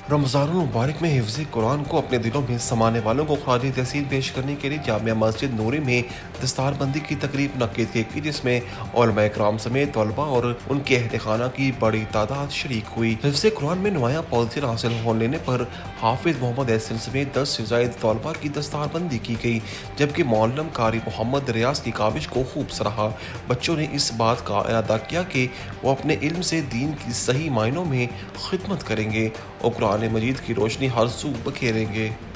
रमज़ानुल मुबारक में हिफ्ज़ कुरान को अपने दिलों में समाने वालों को ख़राज तहसीन पेश करने के लिए जामिया मस्जिद नूरी में दस्तारबंदी की तकरीब मुनक्किद की गई, जिसमें उलमा इकराम समेत तलबा और उनके अहल खाना की बड़ी तादाद शरीक हुई। हिफ्ज़ कुरान में नुमायाँ पोजीशन हासिल हो लेने पर हाफिज़ मोहम्मद एहसन समेत 10 से ज़ायद तलबा की दस्तारबंदी की गई, जबकि मौलम कारी मोहम्मद रियाज की काविश को खूब सराहा। बच्चों ने इस बात का इरादा किया कि वो अपने इल्म से दीन की सही मायनों में खिदमत करेंगे और कुरान मजीद की रोशनी हर सू बखेरेंगे।